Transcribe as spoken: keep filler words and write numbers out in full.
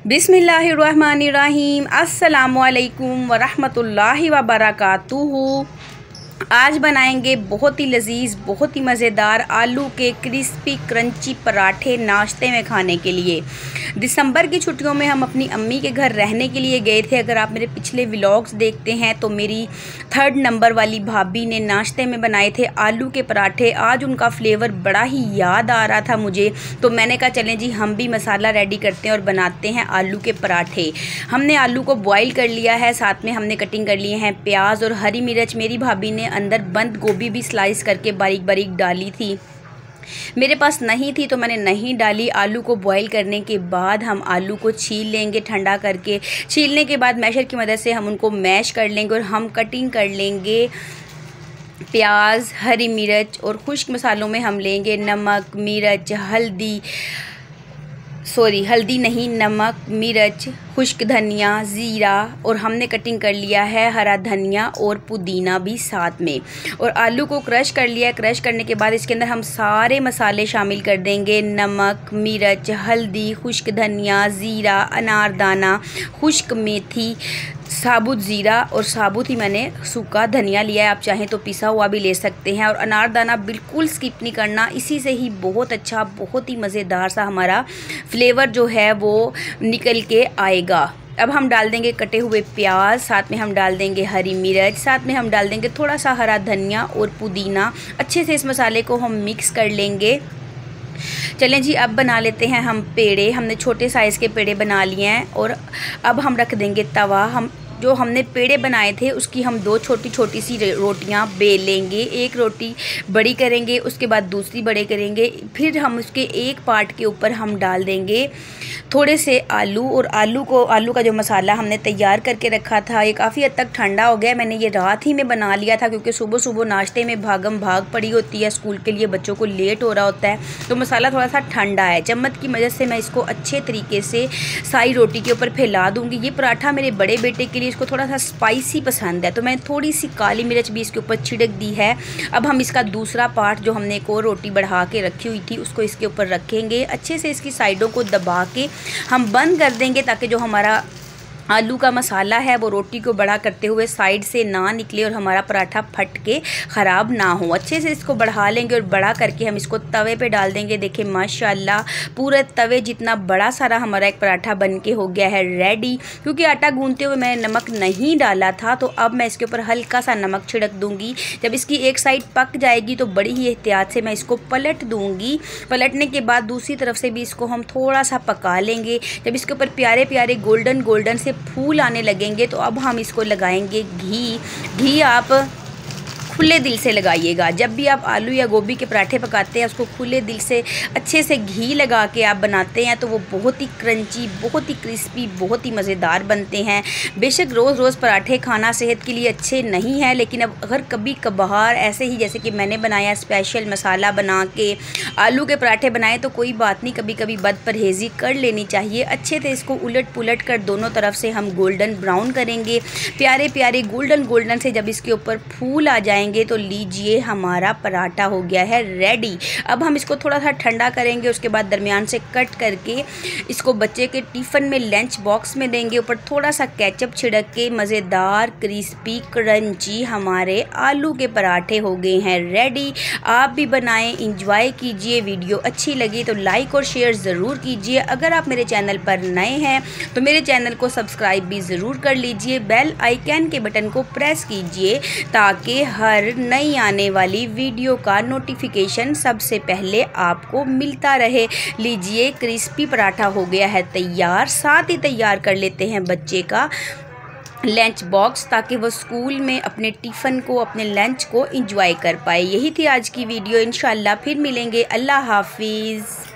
बिस्मिल्लाहिर्रहमानिर्रहीम। अस्सलामुअलैकुम वरहमतुल्लाहि वबरकातुहू। आज बनाएंगे बहुत ही लजीज, बहुत ही मज़ेदार आलू के क्रिस्पी क्रंची पराठे नाश्ते में खाने के लिए। दिसंबर की छुट्टियों में हम अपनी अम्मी के घर रहने के लिए गए थे। अगर आप मेरे पिछले व्लॉग्स देखते हैं तो मेरी थर्ड नंबर वाली भाभी ने नाश्ते में बनाए थे आलू के पराठे। आज उनका फ्लेवर बड़ा ही याद आ रहा था मुझे, तो मैंने कहा चलें जी हम भी मसाला रेडी करते हैं और बनाते हैं आलू के पराठे। हमने आलू को बॉईल कर लिया है, साथ में हमने कटिंग कर लिए हैं प्याज और हरी मिर्च। मेरी भाभी ने अंदर बंद गोभी भी स्लाइस करके बारीक बारीक डाली थी, मेरे पास नहीं थी तो मैंने नहीं डाली। आलू को बॉईल करने के बाद हम आलू को छील लेंगे ठंडा करके। छीलने के बाद मैशर की मदद से हम उनको मैश कर लेंगे और हम कटिंग कर लेंगे प्याज, हरी मिर्च और खुश्क मसालों में हम लेंगे नमक, मिर्च, हल्दी सॉरी हल्दी नहीं नमक, मिर्च, खुश्क धनिया, ज़ीरा और हमने कटिंग कर लिया है हरा धनिया और पुदीना भी साथ में। और आलू को क्रश कर लिया है। क्रश करने के बाद इसके अंदर हम सारे मसाले शामिल कर देंगे, नमक, मिर्च, हल्दी, खुश्क धनिया, ज़ीरा, अनारदाना, खुश्क मेथी, साबुत ज़ीरा और साबुत ही मैंने सूखा धनिया लिया है, आप चाहें तो पिसा हुआ भी ले सकते हैं। और अनारदाना बिल्कुल स्किप नहीं करना, इसी से ही बहुत अच्छा, बहुत ही मज़ेदार सा हमारा फ्लेवर जो है वो निकल के आएगा। अब हम डाल देंगे कटे हुए प्याज, साथ में हम डाल देंगे हरी मिर्च, साथ में हम डाल देंगे थोड़ा सा हरा धनिया और पुदीना। अच्छे से इस मसाले को हम मिक्स कर लेंगे। चलें जी अब बना लेते हैं हम पेड़े। हमने छोटे साइज़ के पेड़े बना लिए हैं और अब हम रख देंगे तवा। हम जो हमने पेड़े बनाए थे उसकी हम दो छोटी छोटी सी रोटियां बेल लेंगे। एक रोटी बड़ी करेंगे, उसके बाद दूसरी बड़े करेंगे, फिर हम उसके एक पार्ट के ऊपर हम डाल देंगे थोड़े से आलू। और आलू को आलू का जो मसाला हमने तैयार करके रखा था ये काफ़ी हद तक ठंडा हो गया। मैंने ये रात ही में बना लिया था क्योंकि सुबह सुबह नाश्ते में भागम भाग पड़ी होती है, स्कूल के लिए बच्चों को लेट हो रहा होता है, तो मसाला थोड़ा सा ठंडा है। चम्मच की मदद से मैं इसको अच्छे तरीके से साई रोटी के ऊपर फैला दूँगी। ये पराठा मेरे बड़े बेटे के लिए, इसको थोड़ा सा स्पाइसी पसंद है, तो मैंने थोड़ी सी काली मिर्च भी इसके ऊपर छिड़क दी है। अब हम इसका दूसरा पार्ट जो हमने एक और रोटी बढ़ा के रखी हुई थी उसको इसके ऊपर रखेंगे। अच्छे से इसकी साइडों को दबा के हम बंद कर देंगे ताकि जो हमारा आलू का मसाला है वो रोटी को बड़ा करते हुए साइड से ना निकले और हमारा पराठा फट के ख़राब ना हो। अच्छे से इसको बढ़ा लेंगे और बड़ा करके हम इसको तवे पे डाल देंगे। देखिए माशाल्लाह पूरे तवे जितना बड़ा सारा हमारा एक पराठा बन के हो गया है रेडी। क्योंकि आटा गूंथते हुए मैंने नमक नहीं डाला था तो अब मैं इसके ऊपर हल्का सा नमक छिड़क दूँगी। जब इसकी एक साइड पक जाएगी तो बड़ी ही एहतियात से मैं इसको पलट दूँगी। पलटने के बाद दूसरी तरफ से भी इसको हम थोड़ा सा पका लेंगे। जब इसके ऊपर प्यारे प्यारे गोल्डन गोल्डन से फूल आने लगेंगे तो अब हम इसको लगाएंगे घी। घी आप खुले दिल से लगाइएगा। जब भी आप आलू या गोभी के पराठे पकाते हैं उसको खुले दिल से अच्छे से घी लगा के आप बनाते हैं तो वो बहुत ही क्रंची, बहुत ही क्रिस्पी, बहुत ही मज़ेदार बनते हैं। बेशक रोज़ रोज़ पराठे खाना सेहत के लिए अच्छे नहीं है, लेकिन अब अगर कभी कभार ऐसे ही जैसे कि मैंने बनाया स्पेशल मसाला बना के आलू के पराठे बनाए तो कोई बात नहीं, कभी कभी बद परहेज़ी कर लेनी चाहिए। अच्छे से इसको उलट पुलट कर दोनों तरफ से हम गोल्डन ब्राउन करेंगे। प्यारे प्यारे गोल्डन गोल्डन से जब इसके ऊपर फूल आ जाएंगे तो लीजिए हमारा पराठा हो गया है रेडी। अब हम इसको थोड़ा सा ठंडा करेंगे, उसके बाद दरमियान से कट करके इसको बच्चे के टिफ़िन में लंच बॉक्स में देंगे। ऊपर थोड़ा सा केचप छिड़क के मज़ेदार क्रिस्पी क्रंची हमारे आलू के पराठे हो गए हैं रेडी। आप भी बनाएं, इंजॉय कीजिए। वीडियो अच्छी लगी तो लाइक और शेयर ज़रूर कीजिए। अगर आप मेरे चैनल पर नए हैं तो मेरे चैनल को सब्सक्राइब भी ज़रूर कर लीजिए। बेल आइकन के बटन को प्रेस कीजिए ताकि हर नई आने वाली वीडियो का नोटिफिकेशन सबसे पहले आपको मिलता रहे। लीजिए क्रिस्पी पराठा हो गया है तैयार। साथ ही तैयार कर लेते हैं बच्चे का लंच बॉक्स ताकि वो स्कूल में अपने टिफ़िन को, अपने लंच को एंजॉय कर पाए। यही थी आज की वीडियो। इंशाल्लाह फिर मिलेंगे। अल्लाह हाफिज़।